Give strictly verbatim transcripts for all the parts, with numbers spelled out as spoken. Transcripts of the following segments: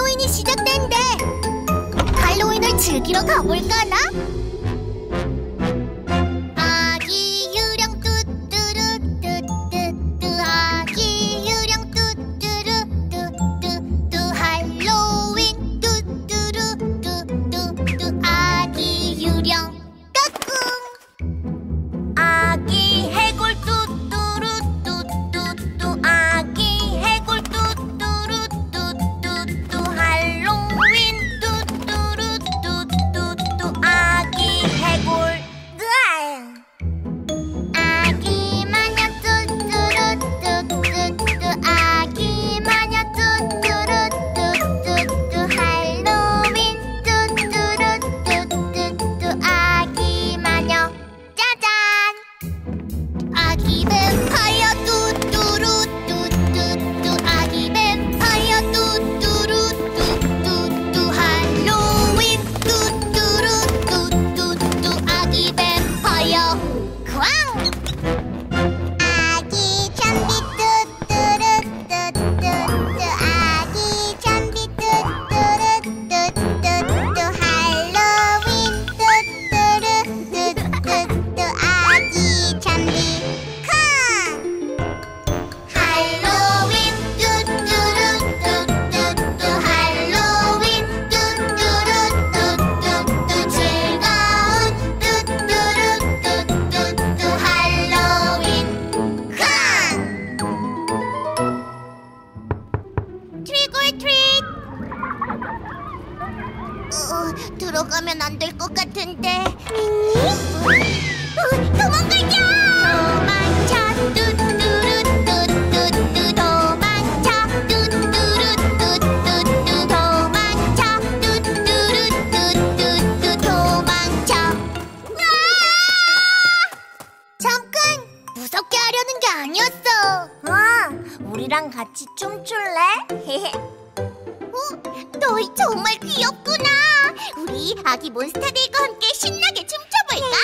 할로윈이 시작된대. 할로윈을 즐기러 가볼까나? 아기 유령 뚜뚜루 뚜뚜뚜 아기 유령 뚜뚜루 뚜뚜뚜 할로윈 뚜뚜루 뚜뚜뚜 아기 유령 까꿍. 아기 해골 뚜뚜루 뚜뚜뚜 아기 해골 뚜뚜루 뚜뚜뚜 할로윈 뚜뚜루 뚜뚜뚜 아기 해골 으아! 아기 마녀 뚜뚜루 뚜뚜뚜 아기 마녀 뚜뚜루 뚜뚜뚜 할로윈 뚜뚜루 뚜뚜뚜 아기 마녀 짜잔! 아기 뱀파이어 뚜뚜루 뚜뚜뚜 아기 뱀파이어 뚜뚜루 뚜뚜뚜 할로윈 뚜뚜루 뚜뚜뚜 아기 뱀파이어 쾅! 아기 좀비 뚜뚜루 뚜뚜뚜 아기 좀비 뚜뚜루 뚜뚜뚜 할로윈 뚜뚜루 뚜뚜뚜 아기 좀비 쾅! 할로윈 뚜뚜루 뚜뚜뚜 할로윈 뚜뚜루 뚜뚜뚜 즐거운 뚜뚜루 뚜뚜뚜 할로윈 쾅! 트릭 올 트릭! 어, 들어가면 안 될 것 같은데. 어, 도망가자! 도망쳐 뚜뚜루 뚜뚜뚜 도망쳐 뚜뚜루 뚜뚜뚜 도망쳐 뚜뚜루 뚜뚜뚜 도망쳐. 으아! 잠깐! 무섭게 하려는 게 아니었어. 어, 우리랑 같이 춤출래? 어, 너희 정말 귀엽구나. 우리 아기 몬스터들과 함께 신나게 춤춰볼까?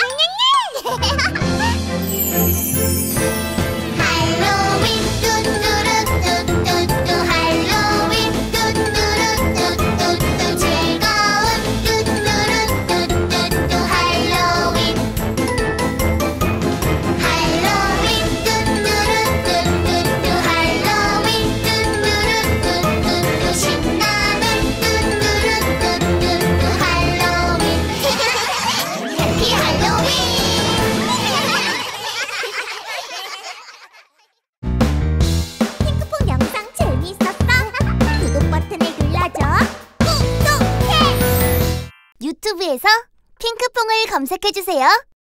할로윈 뚜뚜루 뚜뚜뚜 할로윈 뚜뚜루 뚜뚜뚜 즐거운 뚜뚜루 뚜뚜뚜 할로윈 할로윈 뚜뚜루 뚜뚜뚜 할로윈 뚜뚜루 뚜뚜뚜 신나는 뚜뚜루 뚜뚜뚜 할로윈 해피 할로윈. 핑크퐁 영상 재미있었어? 구독 버튼을 눌러줘. 구독해! 유튜브에서 핑크퐁을 검색해주세요.